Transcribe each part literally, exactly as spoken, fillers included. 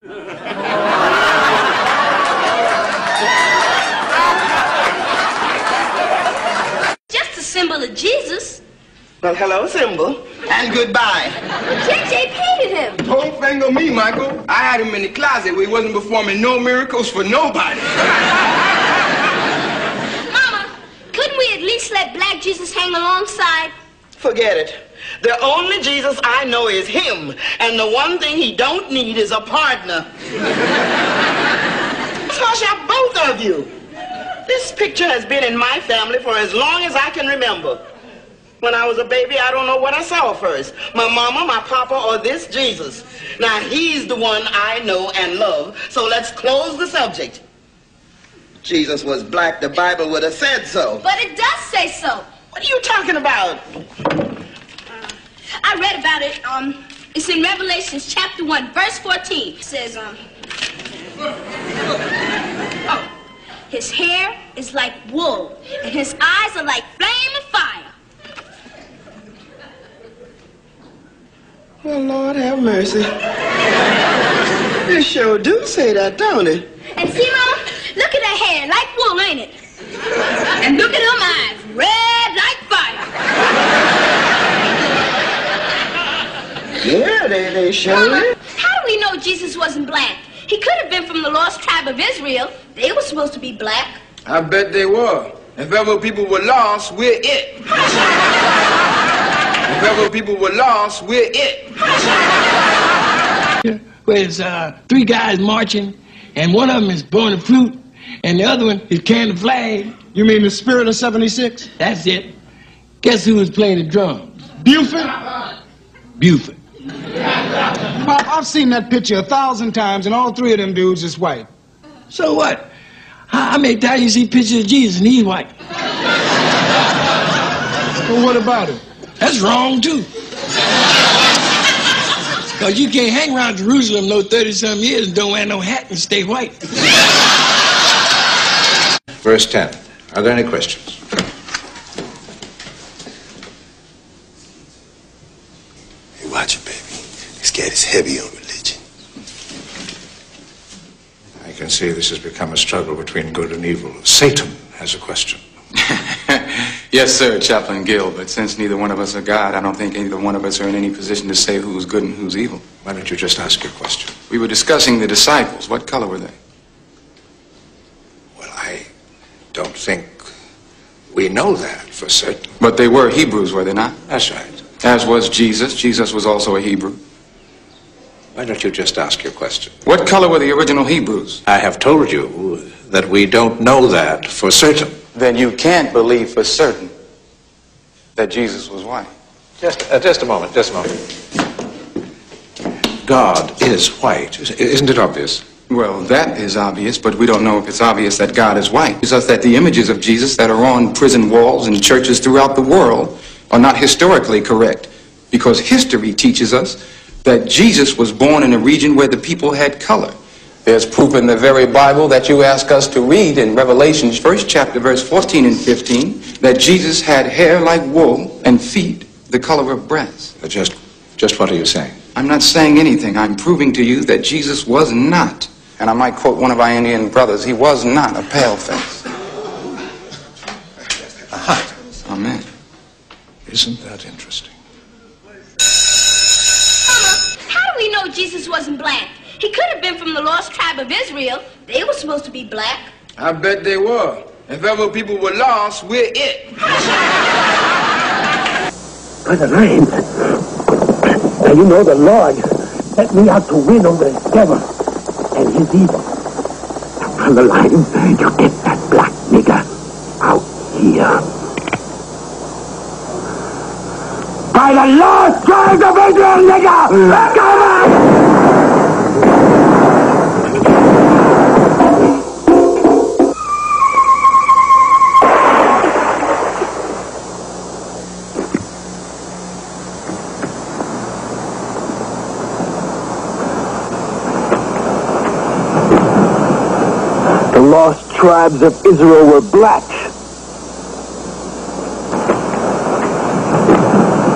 Just a symbol of Jesus. Well, hello, symbol. And goodbye. J J painted him. Don't finger me, Michael. I had him in the closet where he wasn't performing no miracles for nobody. Mama, couldn't we at least let Black Jesus hang alongside? Forget it. The only Jesus I know is him, and the one thing he don't need is a partner. Hush up, both of you. This picture has been in my family for as long as I can remember. When I was a baby, I don't know what I saw first. My mama, my papa, or this Jesus. Now, he's the one I know and love, so let's close the subject. Jesus was black, the Bible would have said so. But it does say so. What are you talking about? I read about it. Um, it's in Revelations chapter one, verse fourteen. It says, um, oh, his hair is like wool, and his eyes are like flame of fire. Well, Lord have mercy. They sure do say that, don't it? And see, Mama, look at that hair, like wool, ain't it? And look at them eyes, red like fire. Yeah, they, they sure Mama, do. how do we know Jesus wasn't black? He could have been from the lost tribe of Israel. They were supposed to be black. I bet they were. If ever people were lost, we're it. If ever people were lost, we're it. Where there's uh, three guys marching, and one of them is blowing a flute, and the other one is carrying the flag. You mean the Spirit of seventy-six? That's it. Guess who was playing the drums? Buford? Buford. Pop, I've seen that picture a thousand times, and all three of them dudes is white. So what? How, how many times you see pictures of Jesus and he's white? Well, what about it? That's wrong, too. Because you can't hang around Jerusalem no thirty-some years and don't wear no hat and stay white. Verse ten. Are there any questions? Hey, watch it, baby. This cat is heavy on religion. I can see this has become a struggle between good and evil. Satan has a question. Yes, sir, Chaplain Gill, but since neither one of us are God, I don't think either one of us are in any position to say who's good and who's evil. Why don't you just ask your question? We were discussing the disciples. What color were they? Well, I don't think we know that for certain. But they were Hebrews, were they not? That's right. As was Jesus. Jesus was also a Hebrew. Why don't you just ask your question? What color were the original Hebrews? I have told you that we don't know that for certain. Then you can't believe for certain that Jesus was white. Just, uh, just a moment, just a moment. God is white. Isn't it obvious? Well, that is obvious, but we don't know if it's obvious that God is white. It's just that the images of Jesus that are on prison walls and churches throughout the world are not historically correct, because history teaches us that Jesus was born in a region where the people had color. There's proof in the very Bible that you ask us to read in Revelation, first chapter, verse fourteen and fifteen, that Jesus had hair like wool and feet the color of brass. Uh, just, just what are you saying? I'm not saying anything. I'm proving to you that Jesus was not, and I might quote one of our Indian brothers, he was not a paleface. Aha. Amen. Isn't that interesting? Mama, how do we know Jesus wasn't black? He could have been from the lost tribe of Israel. They were supposed to be black. I bet they were. If ever people were lost, we're it. Brother Rhymes, now you know the Lord set me out to win over the devil and his evil. Now, Brother Rhymes, you get that black nigger out here. By the lost tribe of Israel, nigger! Come on! The lost tribes of Israel were black.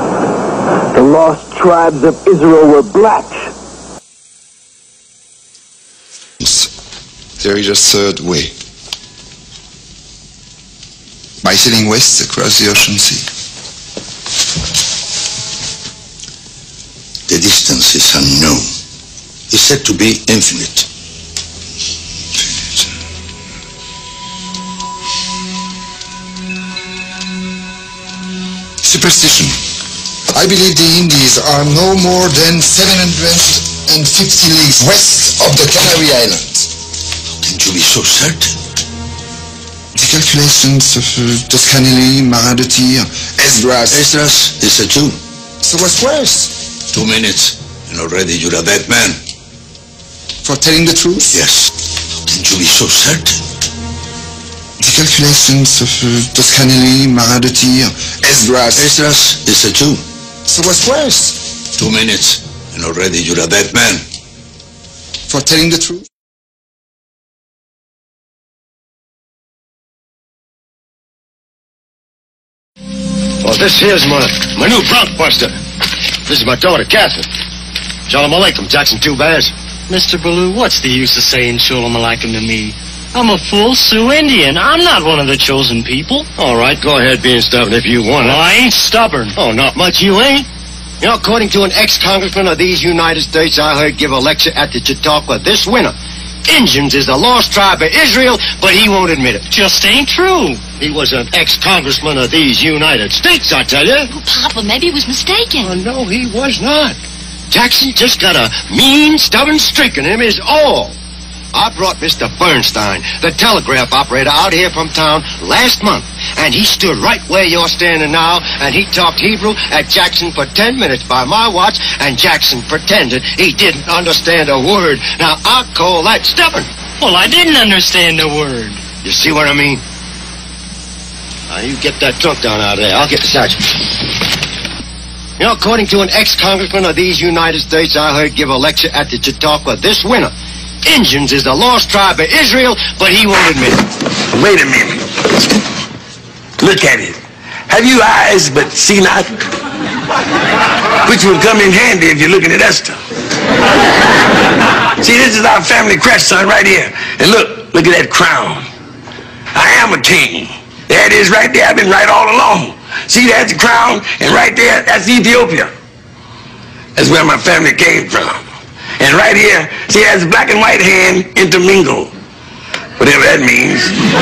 The lost tribes of Israel were black. There is a third way. By sailing west across the ocean sea. The distance is unknown. It's said to be infinite. Superstition. I believe the Indies are no more than seven hundred fifty leagues west of the Canary Islands. How can you be so certain? The calculations of uh, Toscanelli, Maradotti, Esdras. Esdras is a Jew. So what's worse? Two minutes, and already you're a dead man. For telling the truth? Yes. How can you be so certain? The calculations of uh, Toscanelli, Maradotti, Esdras. Esdras is a Jew. So what's worse? Two minutes, and already you're a dead man. For telling the truth? Well, this here's my, my new bronc buster. This is my daughter, Catherine. Shalom Alaikum, Jackson Two Bears. Mister Ballou, what's the use of saying Shalom Alaikum to me? I'm a full Sioux Indian. I'm not one of the chosen people. All right, go ahead being stubborn if you want Well, it. I ain't stubborn. Oh, not much you ain't. You know, according to an ex-congressman of these United States I heard give a lecture at the Chautauqua this winter, Indians is the lost tribe of Israel, but he won't admit it. Just ain't true. He was an ex-congressman of these United States, I tell you. Oh, Papa, maybe he was mistaken. Oh, no, he was not. Jackson just got a mean, stubborn streak in him is all. I brought Mister Bernstein, the telegraph operator, out here from town last month, and he stood right where you're standing now, and he talked Hebrew at Jackson for ten minutes by my watch, and Jackson pretended he didn't understand a word. Now, I call that stubborn. Well, I didn't understand a word. You see what I mean? Now, you get that trunk down out of there. I'll get the sergeant. You know, according to an ex-congressman of these United States I heard give a lecture at the Chautauqua this winter, Indians is the lost tribe of Israel, but he won't admit it. Wait a minute. Look at it. Have you eyes but see not? Which will come in handy if you're looking at that stuff. See, this is our family crest, son, right here. And look, look at that crown. I am a king. There it is right there. I've been right all along. See, that's the crown, and right there, that's Ethiopia. That's where my family came from. And right here, see, that's black and white hand intermingled. Whatever that means.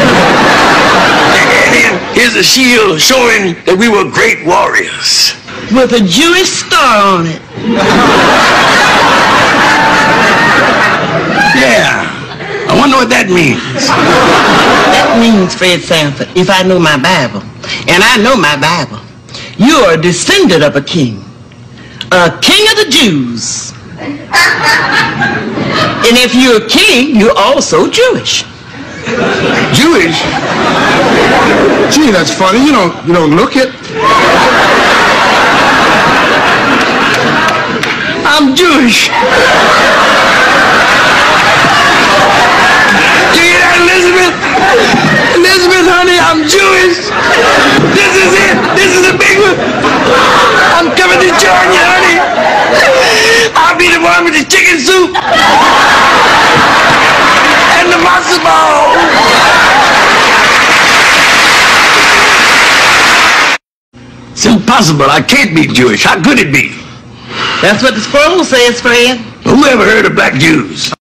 And then here's a shield showing that we were great warriors. With a Jewish star on it. Yeah. I wonder what that means. That means, Fred Sanford, if I know my Bible, and I know my Bible, you are a descendant of a king. A king of the Jews. And if you're a king, you're also Jewish. Jewish? Gee, that's funny. You don't, you don't look it. I'm Jewish. You hear that, Elizabeth? Elizabeth, honey, I'm Jewish. This is it. This is the big one. I'm coming to join you, honey. I'll be the one with the chicken soup and the matzo ball. It's impossible. I can't be Jewish. How could it be? That's what the scroll says, Fred. Who ever heard of black Jews?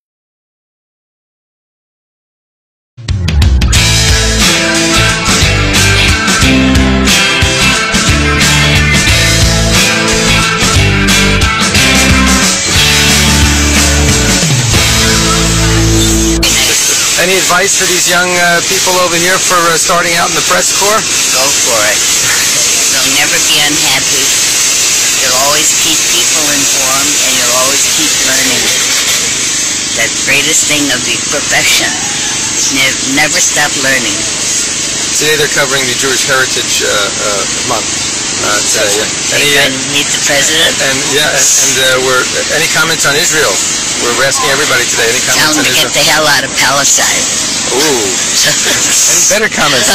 Any advice for these young uh, people over here for uh, starting out in the press corps? Go for it. You'll never be unhappy. You'll always keep people informed, and you'll always keep learning. The greatest thing of the profession. Ne- never stop learning. Today they're covering the Jewish Heritage uh, uh, Month. Uh, today, yeah. Any, uh, meet the president. And yeah, and uh, we're any comments on Israel? We're asking everybody today. Any Tell comments them on to Israel? get the hell out of Palestine. Ooh. Any better comments?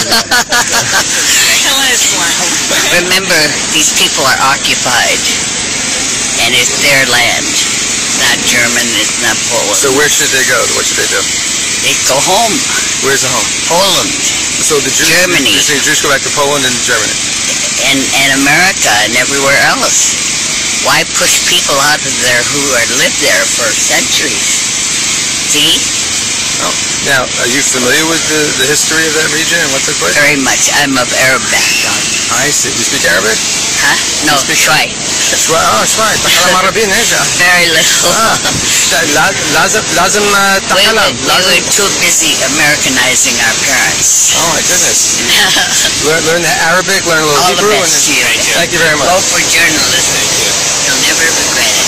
Remember, these people are occupied, and it's their land. It's not German. It's not Polish. So where should they go? What should they do? they'd go home. Where's the home? Poland. So the Jews, Germany. The Jews go back to Poland and Germany. And, and America and everywhere else. Why push people out of there who had lived there for centuries? See? Oh. Now, are you familiar with the, the history of that region and what took place? Very much. I'm of Arab background. I see. You speak Arabic? Huh? No, Shwai. Shwai, oh, Shwai. تكلم عربي نيجا. Very little. Ah. لازم لازم تكلم. We were too busy Americanizing our parents. Oh my goodness. learn, learn Arabic, learn a little All Hebrew. the best and, to you. Thank you very much. Go for journalism. You'll never regret it.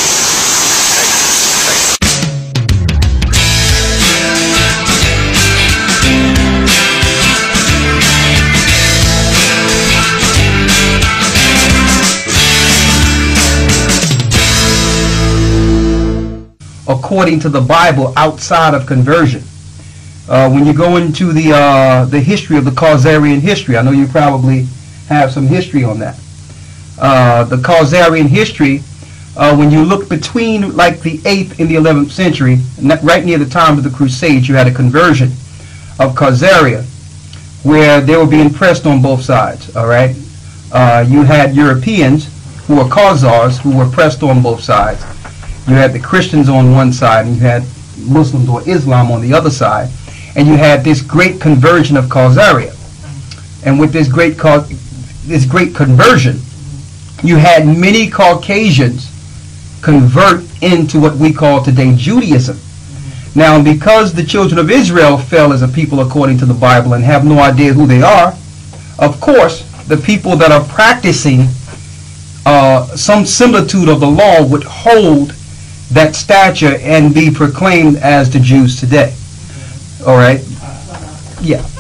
According to the Bible, outside of conversion. Uh, when you go into the uh, the history of the Khazarian history, I know you probably have some history on that. Uh, the Khazarian history, uh, when you look between like the eighth and the eleventh century, right near the time of the Crusades, you had a conversion of Khazaria, where they were being pressed on both sides. All right, uh, you had Europeans who were Khazars who were pressed on both sides. You had the Christians on one side, and you had Muslims or Islam on the other side, and you had this great conversion of Khazaria. And with this great this great conversion, you had many Caucasians convert into what we call today Judaism. Now, because the children of Israel fell as a people according to the Bible and have no idea who they are, of course, the people that are practicing uh, some similitude of the law would hold that stature and be proclaimed as the Jews today. All right? Yeah.